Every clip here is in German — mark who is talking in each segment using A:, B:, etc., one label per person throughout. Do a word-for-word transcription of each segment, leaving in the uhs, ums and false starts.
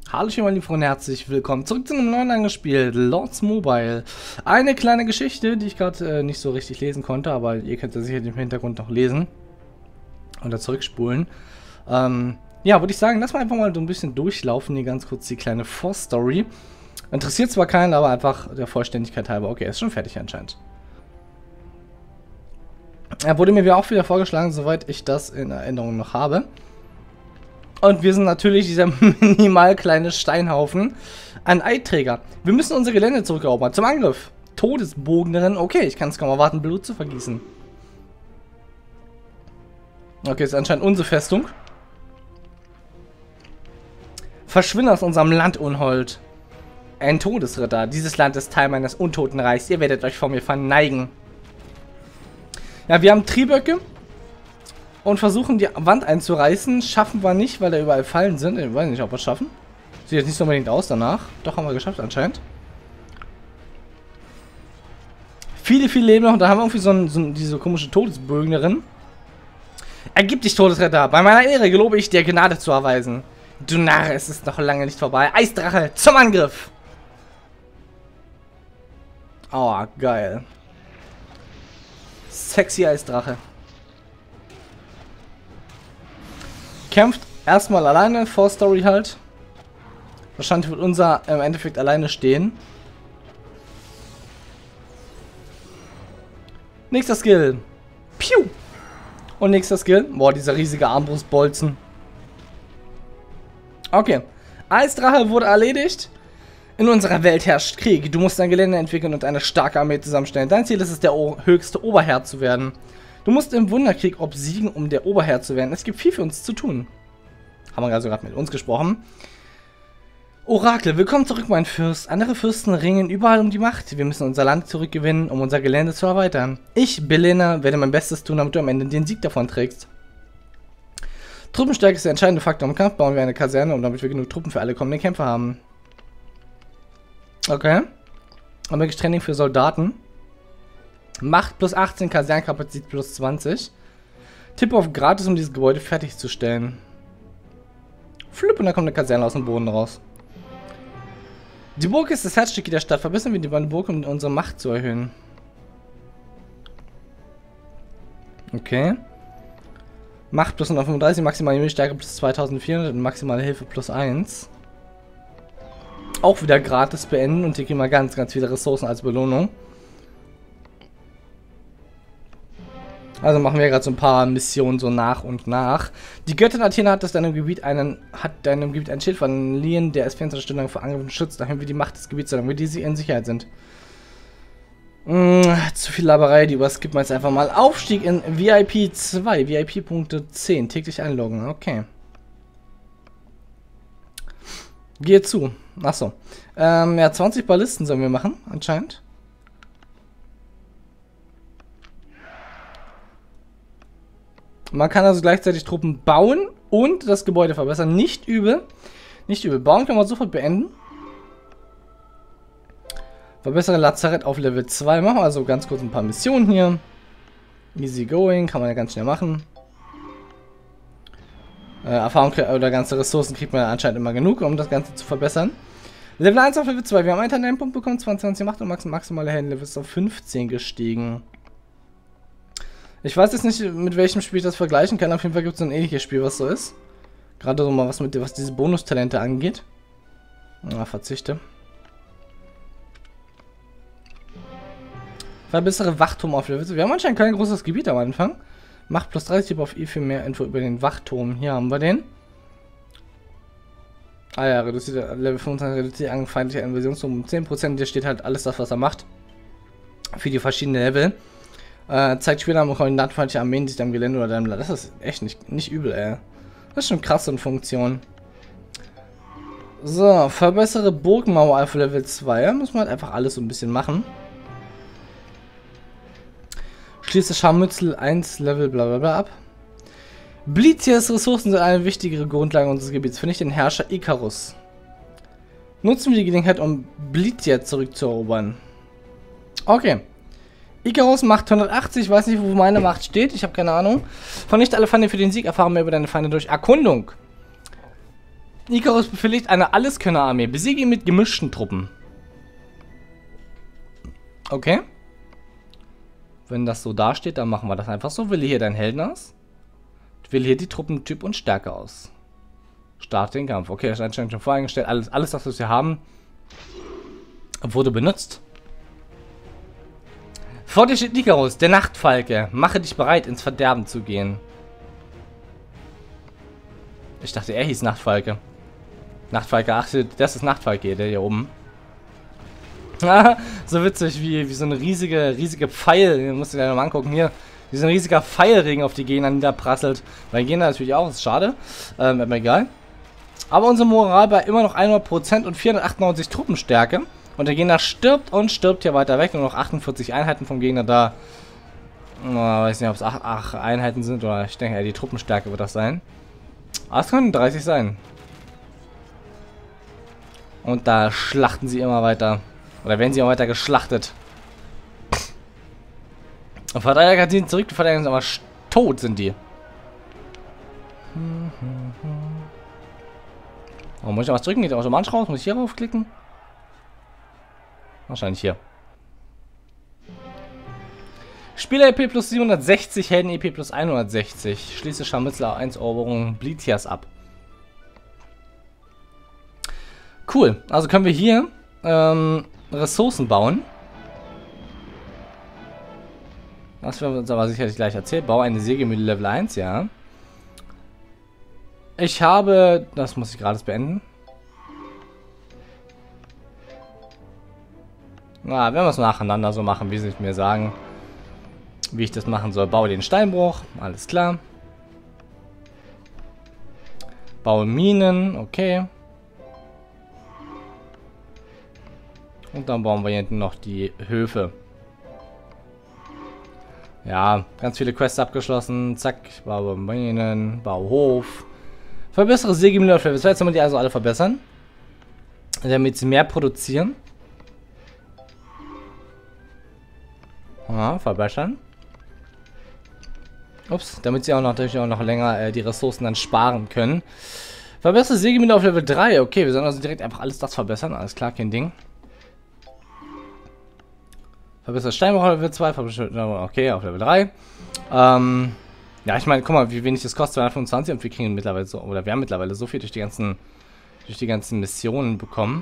A: Hallo meine lieben Freunde, herzlich willkommen zurück zu einem neuen angespielt, Lords Mobile. Eine kleine Geschichte, die ich gerade äh, nicht so richtig lesen konnte, aber ihr könnt ja sicherlich im Hintergrund noch lesen oder zurückspulen. Ähm, ja, würde ich sagen, lass mal einfach mal so ein bisschen durchlaufen, hier ganz kurz die kleine Vorstory. Interessiert zwar keinen, aber einfach der Vollständigkeit halber. Okay, ist schon fertig anscheinend. Er wurde mir auch wieder vorgeschlagen, soweit ich das in Erinnerung noch habe. Und wir sind natürlich dieser minimal kleine Steinhaufen an Eidträger. Wir müssen unser Gelände zurückerobern. Zum Angriff. Todesbogenerin. Okay, ich kann es kaum erwarten, Blut zu vergießen. Okay, ist anscheinend unsere Festung. Verschwinde aus unserem Land, Unhold. Ein Todesritter. Dieses Land ist Teil meines Untotenreichs. Ihr werdet euch vor mir verneigen. Ja, wir haben Trieböcke. Und versuchen die Wand einzureißen. Schaffen wir nicht, weil da überall Fallen sind. Ich weiß nicht, ob wir es schaffen. Sieht jetzt nicht so unbedingt aus danach. Doch, haben wir geschafft anscheinend. Viele, viele leben noch. Und da haben wir irgendwie so, ein, so diese komische Todesbögnerin. Ergib dich, Todesretter. Bei meiner Ehre gelobe ich dir, Gnade zu erweisen. Du Narr, es ist noch lange nicht vorbei. Eisdrache, zum Angriff! Oh, geil. Sexy Eisdrache. Kämpft erstmal alleine, Vorstory halt. Wahrscheinlich wird unser im Endeffekt alleine stehen. Nächster Skill. Piu! Und nächster Skill. Boah, dieser riesige Armbrustbolzen. Okay. Eisdrache wurde erledigt. In unserer Welt herrscht Krieg. Du musst dein Gelände entwickeln und eine starke Armee zusammenstellen. Dein Ziel ist es, der höchste Oberherr zu werden. Du musst im Wunderkrieg obsiegen, um der Oberherr zu werden. Es gibt viel für uns zu tun. Haben wir also gerade mit uns gesprochen. Orakel, willkommen zurück, mein Fürst. Andere Fürsten ringen überall um die Macht. Wir müssen unser Land zurückgewinnen, um unser Gelände zu erweitern. Ich, Belena, werde mein Bestes tun, damit du am Ende den Sieg davon trägst. Truppenstärke ist der entscheidende Faktor im Kampf. Bauen wir eine Kaserne, um damit wir genug Truppen für alle kommenden Kämpfe haben. Okay. Haben wir Training für Soldaten. Macht plus achtzehn, Kasernenkapazität plus zwanzig. Tipp auf gratis, um dieses Gebäude fertigzustellen. Flupp, und dann kommt eine Kaserne aus dem Boden raus. Die Burg ist das Herzstück der Stadt. Verbessern wir die Burg, um unsere Macht zu erhöhen. Okay. Macht plus hundertfünfunddreißig, maximale Stärke plus zweitausendvierhundert und maximale Hilfe plus eins. Auch wieder gratis beenden und hier kriegen wir ganz, ganz viele Ressourcen als Belohnung. Also machen wir gerade so ein paar Missionen so nach und nach. Die Göttin Athena hat das deinem Gebiet einen hat deinem Gebiet ein Schild verliehen, der es vierundzwanzig Stunden lang vor Angriffen schützt, daher wir die Macht des Gebiets, solange wir die in Sicherheit sind. Mm, zu viel Laberei, die überskippen wir jetzt einfach mal. Aufstieg in V I P zwei, V I P-Punkte zehn, täglich einloggen, okay. Gehe zu. Achso. Ähm, ja, zwanzig Ballisten sollen wir machen, anscheinend. Man kann also gleichzeitig Truppen bauen und das Gebäude verbessern. Nicht übel. Nicht übel. Bauen können wir sofort beenden. Verbessere Lazarett auf Level zwei. Machen wir also ganz kurz ein paar Missionen hier. Easy going. Kann man ja ganz schnell machen. Äh, Erfahrung oder ganze Ressourcen kriegt man ja anscheinend immer genug, um das Ganze zu verbessern. Level eins auf Level zwei. Wir haben einen Talentpunkt bekommen. zwanzig Macht und maximale Heldenlevel ist auf fünfzehn gestiegen. Ich weiß jetzt nicht, mit welchem Spiel ich das vergleichen kann. Auf jeden Fall gibt es ein ähnliches Spiel, was so ist. Gerade so mal was mit was diese Bonustalente angeht. Na, verzichte. Verbessere Wachturm auf Level. Wir haben anscheinend kein großes Gebiet am Anfang. Macht plus dreißig, Tipp auf I für mehr Info über den Wachturm. Hier haben wir den. Ah ja, reduziert Level fünfundzwanzig, reduziert angefeindliche Invasion um zehn Prozent. Hier steht halt alles das, was er macht. Für die verschiedenen Level. Äh, zeigt später am koordinatenfeindliche Armeen, die sich am Gelände oder deinem Land. Das ist echt nicht, nicht übel, ey. Das ist schon krass in Funktion. So, verbessere Burgmauer auf Level zwei. Da muss man halt einfach alles so ein bisschen machen. Schließe Scharmützel eins Level bla bla bla ab. Blitias Ressourcen sind eine wichtigere Grundlage unseres Gebiets. Finde ich den Herrscher Icarus. Nutzen wir die Gelegenheit, um Blitia zurückzuerobern. Okay. Icarus macht hundertachtzig, ich weiß nicht, wo meine Macht steht, ich habe keine Ahnung. Vernichte alle Feinde für den Sieg, erfahre mehr über deine Feinde durch Erkundung. Icarus befehligt eine Alleskönner-Armee. Besiege ihn mit gemischten Truppen. Okay. Wenn das so dasteht, dann machen wir das einfach so. Wähle hier deinen Helden aus. Wähle hier die Truppentyp und Stärke aus. Starte den Kampf. Okay, das ist anscheinend schon voreingestellt. Alles, alles, was wir hier haben, wurde benutzt. Vor dir steht Icarus, der Nachtfalke. Mache dich bereit, ins Verderben zu gehen. Ich dachte, er hieß Nachtfalke. Nachtfalke, ach, das ist Nachtfalke, der hier oben. So witzig, wie, wie so eine riesige, riesige Pfeil. Den musst du dir mal angucken hier. Wie so ein riesiger Pfeilring auf die Gegner niederprasselt. Bei Gegner natürlich auch, ist schade. Ähm, aber egal. Aber unsere Moral bei immer noch hundert Prozent und vierhundertachtundneunzig Truppenstärke. Und der Gegner stirbt und stirbt hier weiter weg. Nur noch achtundvierzig Einheiten vom Gegner da. Oh, weiß nicht, ob es acht Einheiten sind oder ich denke, ja, die Truppenstärke wird das sein. Aber es können dreißig sein. Und da schlachten sie immer weiter. Oder werden sie immer weiter geschlachtet. Und Verteidiger ziehen zurück, die Verteidiger sind aber tot, sind die. Oh, muss ich was drücken? Geht der automatisch raus? Muss ich hier raufklicken? Wahrscheinlich hier. Spieler-E P plus siebenhundertsechzig, Helden-E P plus hundertsechzig. Schließe Scharmützel eins Eroberung Blitias ab. Cool. Also können wir hier ähm, Ressourcen bauen. Das werden wir uns aber sicherlich gleich erzählen. Baue eine Sägemühle Level eins, ja. Ich habe... Das muss ich gerade beenden. Na, werden wir es nacheinander so machen, wie sie mir sagen. Wie ich das machen soll. Baue den Steinbruch. Alles klar. Baue Minen. Okay. Und dann bauen wir hier hinten noch die Höfe. Ja, ganz viele Quests abgeschlossen. Zack, baue Minen, baue Hof. Verbessere Sägemühle auf Level zwei. Jetzt sollen wir die also alle verbessern. Damit sie mehr produzieren. Ja, verbessern. Ups, damit sie auch noch, natürlich auch noch länger äh, die Ressourcen dann sparen können. Verbessere Sägemühle auf Level drei. Okay, wir sollen also direkt einfach alles das verbessern. Alles klar, kein Ding. Verbessert Steinbruch auf Level zwei, okay, auf Level drei. Ähm, ja, ich meine, guck mal, wie wenig das kostet, zweihundertfünfundzwanzig und wir kriegen mittlerweile so, oder wir haben mittlerweile so viel durch die ganzen, durch die ganzen Missionen bekommen.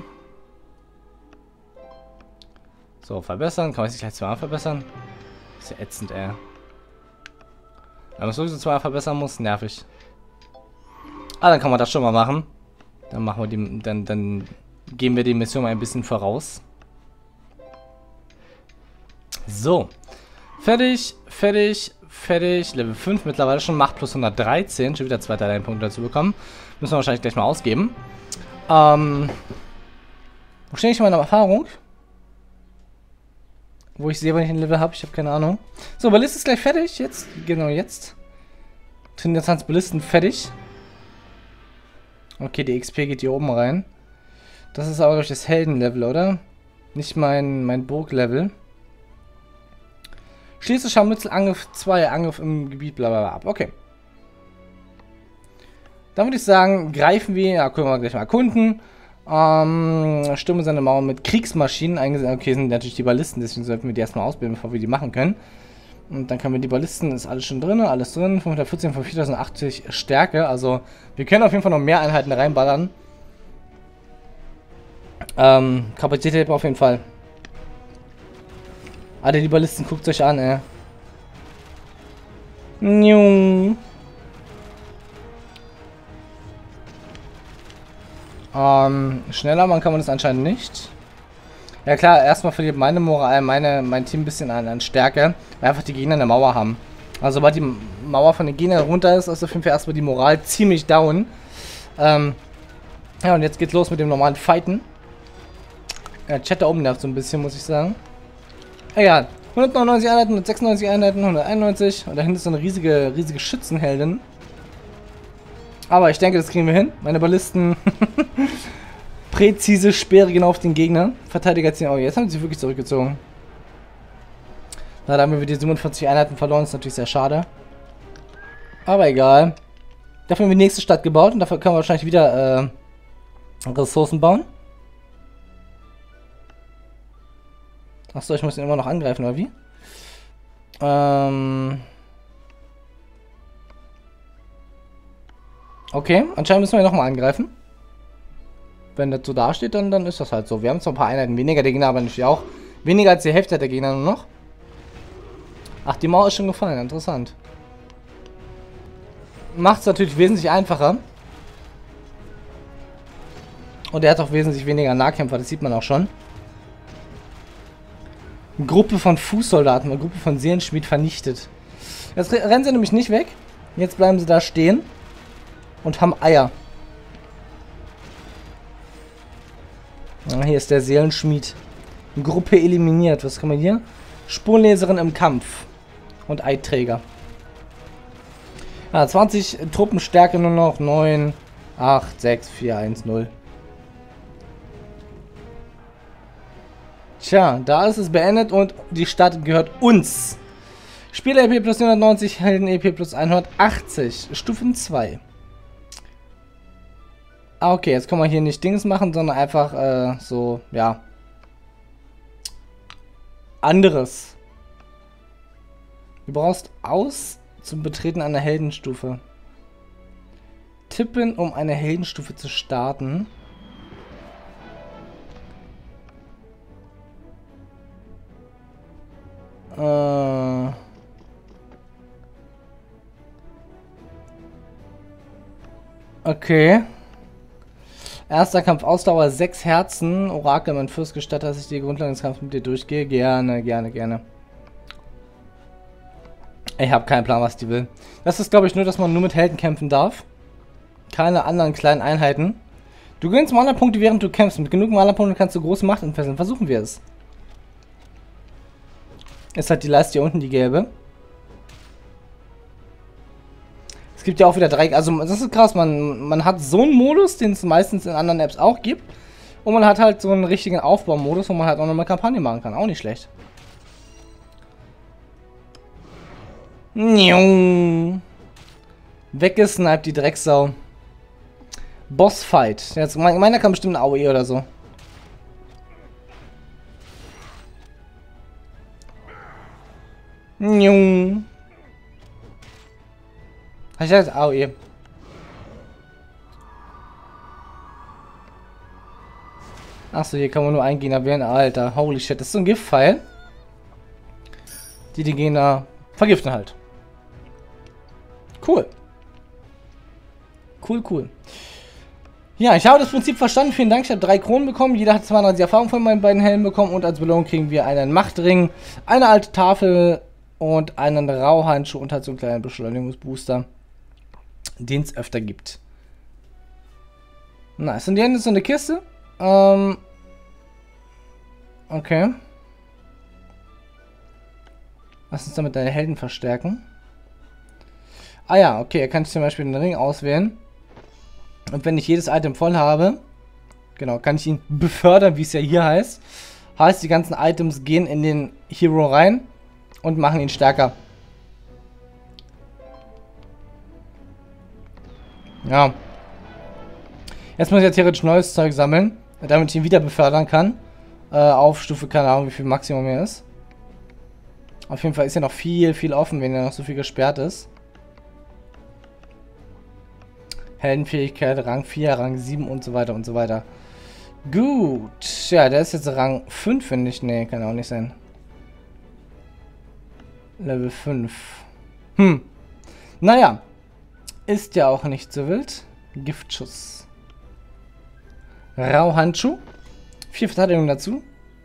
A: So, verbessern, kann man sich gleich zweimal verbessern? Ist ja ätzend, ey. Wenn man sowieso zweimal verbessern muss, nervig. Ah, dann kann man das schon mal machen. Dann machen wir die, dann, dann gehen wir die Mission mal ein bisschen voraus. So, fertig, fertig, fertig, Level fünf mittlerweile schon, Macht plus hundertdreizehn, schon wieder zwei Talentpunkte dazu bekommen. Müssen wir wahrscheinlich gleich mal ausgeben. Ähm, wo stehe ich in meiner Erfahrung? Wo ich sehe, wenn ich ein Level habe, ich habe keine Ahnung. So, Ballist ist gleich fertig, jetzt, genau jetzt. Trainiert Ballisten fertig. Okay, die X P geht hier oben rein. Das ist aber durch das Heldenlevel, oder? Nicht mein, mein Burglevel. Schließe Scharmützel Angriff zwei, Angriff im Gebiet, bla bla bla ab. Okay. Dann würde ich sagen, greifen wir, ja, können wir gleich mal erkunden. Ähm, stürmen seine Mauer mit Kriegsmaschinen eingesetzt. Okay, sind natürlich die Ballisten, deswegen sollten wir die erstmal ausbilden, bevor wir die machen können. Und dann können wir die Ballisten, ist alles schon drin, alles drin. fünfhundertvierzehn von viertausendachtzig Stärke. Also, wir können auf jeden Fall noch mehr Einheiten reinballern. Ähm, Kapazität auf jeden Fall. Alter, die Ballisten, guckt euch an, ey. Njung. Ähm, schneller man kann man das anscheinend nicht. Ja klar, erstmal verliert meine Moral, meine, mein Team ein bisschen an, an Stärke, weil einfach die Gegner eine Mauer haben. Also sobald die Mauer von den Gegnern runter ist, ist auf jeden Fall erstmal die Moral ziemlich down. Ähm, ja, und jetzt geht's los mit dem normalen Fighten. Ja, Chat da oben nervt so ein bisschen, muss ich sagen. Egal. hundertneunundneunzig Einheiten, hundertsechsundneunzig Einheiten, hunderteinundneunzig. Und dahinter ist so eine riesige, riesige Schützenheldin. Aber ich denke, das kriegen wir hin. Meine Ballisten. Präzise Speere genau auf den Gegner. Verteidiger ziehen. Oh, jetzt haben sie wirklich zurückgezogen. Na, da haben wir die siebenundvierzig Einheiten verloren. Das ist natürlich sehr schade. Aber egal. Dafür haben wir die nächste Stadt gebaut. Und dafür können wir wahrscheinlich wieder äh, Ressourcen bauen. Achso, ich muss ihn immer noch angreifen, oder wie? Ähm... Okay, anscheinend müssen wir nochmal angreifen. Wenn das so dasteht, dann, dann ist das halt so. Wir haben zwar ein paar Einheiten weniger, der Gegner aber nicht auch. Weniger als die Hälfte der Gegner nur noch. Ach, die Mauer ist schon gefallen, interessant. Macht es natürlich wesentlich einfacher. Und er hat auch wesentlich weniger Nahkämpfer, das sieht man auch schon. Eine Gruppe von Fußsoldaten, eine Gruppe von Seelenschmied vernichtet. Jetzt rennen sie nämlich nicht weg. Jetzt bleiben sie da stehen. Und haben Eier. Ah, hier ist der Seelenschmied. Gruppe eliminiert. Was kann man hier? Spurenleserin im Kampf. Und Eidträger. Ah, zwanzig Truppenstärke nur noch. neun, acht, sechs, vier, eins, null. Tja, da ist es beendet und die Stadt gehört uns. Spieler-E P plus hundertneunzig, Helden-E P plus hundertachtzig. Stufen zwei. Ah, okay, jetzt kann man hier nicht Dings machen, sondern einfach äh, so, ja. Anderes. Du brauchst aus zum Betreten einer Heldenstufe. Tippen, um eine Heldenstufe zu starten. Äh. Okay. Erster Kampf, Ausdauer sechs Herzen. Orakel, mein Fürst, gestattet, dass ich die Grundlagen des Kampfes mit dir durchgehe. Gerne, gerne, gerne. Ich habe keinen Plan, was die will. Das ist, glaube ich, nur, dass man nur mit Helden kämpfen darf. Keine anderen kleinen Einheiten. Du gewinnst Mana-Punkte, während du kämpfst. Mit genug Mana-Punkten kannst du große Macht entfesseln. Versuchen wir es. Ist halt die Leiste hier unten, die gelbe. Es gibt ja auch wieder drei, also das ist krass, man, man hat so einen Modus, den es meistens in anderen Apps auch gibt. Und man hat halt so einen richtigen Aufbaumodus, wo man halt auch nochmal Kampagne machen kann. Auch nicht schlecht. Weggesniped, die Drecksau. Bossfight. Jetzt, meiner kann bestimmt ein A O E oder so. Njung. Ich heißt A O E. Achso, hier kann man nur einen Gegner wählen. Alter, holy shit. Das ist so ein Giftpfeil. Die die Gegner vergiften halt. Cool. Cool, cool. Ja, ich habe das Prinzip verstanden. Vielen Dank. Ich habe drei Kronen bekommen. Jeder hat zweiunddreißig Erfahrung von meinen beiden Helmen bekommen. Und als Belohnung kriegen wir einen Machtring, eine alte Tafel und einen Rauhandschuh und halt so einen kleinen Beschleunigungsbooster, den es öfter gibt. Nice. Und hier ist so eine Kiste. Ähm. Okay. Lass uns damit deine Helden verstärken. Ah ja, okay. Er kann zum Beispiel den Ring auswählen. Und wenn ich jedes Item voll habe, genau, kann ich ihn befördern, wie es ja hier heißt. Heißt, die ganzen Items gehen in den Hero rein und machen ihn stärker. Ja. Jetzt muss ich ja theoretisch neues Zeug sammeln, damit ich ihn wieder befördern kann. Äh, auf Stufe, keine Ahnung, wie viel Maximum hier ist. Auf jeden Fall ist ja noch viel, viel offen, wenn ja noch so viel gesperrt ist. Heldenfähigkeit, Rang vier, Rang sieben und so weiter und so weiter. Gut. Ja, der ist jetzt Rang fünf, finde ich. Nee, kann auch nicht sein. Level fünf. Hm. Naja. Ist ja auch nicht so wild. Giftschuss. Rauhandschuh. Vier Verteidigung dazu.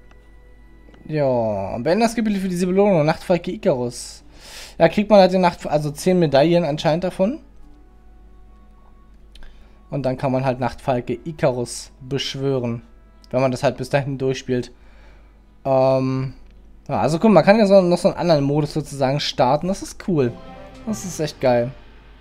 A: Ja. Beende das Kapitel für diese Belohnung. Nachtfalke Icarus. Ja, kriegt man halt die Nacht, also zehn Medaillen anscheinend davon. Und dann kann man halt Nachtfalke Icarus beschwören. Wenn man das halt bis dahin durchspielt. Ähm, ja, also guck mal, man kann ja so, noch so einen anderen Modus sozusagen starten. Das ist cool. Das ist echt geil.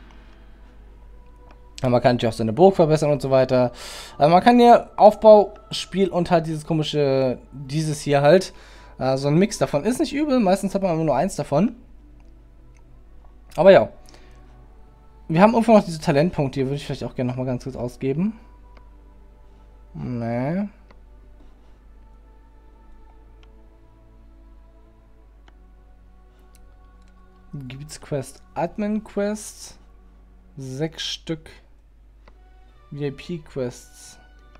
A: Ja, man kann natürlich auch seine Burg verbessern und so weiter. Also man kann hier Aufbau, Spiel und halt dieses komische, dieses hier halt. Äh, so ein Mix davon. Ist nicht übel, meistens hat man immer nur eins davon. Aber ja. Wir haben irgendwo noch diese Talentpunkte, die würde ich vielleicht auch gerne noch mal ganz kurz ausgeben. Nee. Gebietsquest, Admin Quest, sechs Stück V I P-Quests.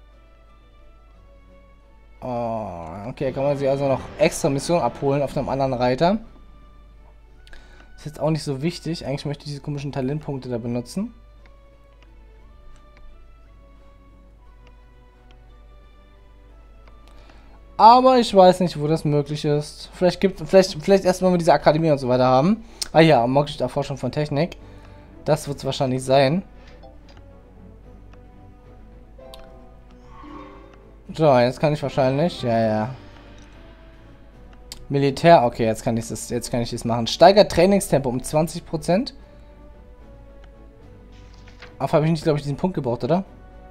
A: Oh, okay, kann man sich also noch extra Missionen abholen auf einem anderen Reiter. Ist jetzt auch nicht so wichtig. Eigentlich möchte ich diese komischen Talentpunkte da benutzen. Aber ich weiß nicht, wo das möglich ist. Vielleicht gibt vielleicht, vielleicht erst, wenn wir diese Akademie und so weiter haben. Ah ja, mögliche Erforschung von Technik. Das wird es wahrscheinlich sein. So, jetzt kann ich wahrscheinlich. Ja, ja. Militär, okay, jetzt kann ich das, jetzt kann ich das machen. Steigert Trainingstempo um zwanzig Prozent. Auf habe ich nicht, glaube ich, diesen Punkt gebraucht, oder?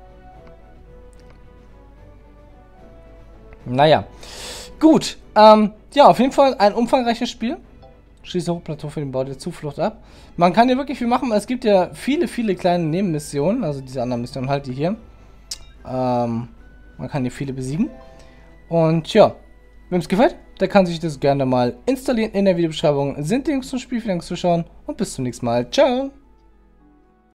A: Naja. Gut. Ähm, ja, auf jeden Fall ein umfangreiches Spiel. Schließe Hochplateau für den Bau der Zuflucht ab. Man kann hier wirklich viel machen. Es gibt ja viele, viele kleine Nebenmissionen. Also diese anderen Missionen halt, die hier. Ähm, man kann hier viele besiegen. Und ja, wem es gefällt, der kann sich das gerne mal installieren. In der Videobeschreibung sind Links zum Spiel. Vielen Dank fürs Zuschauen und bis zum nächsten Mal. Ciao!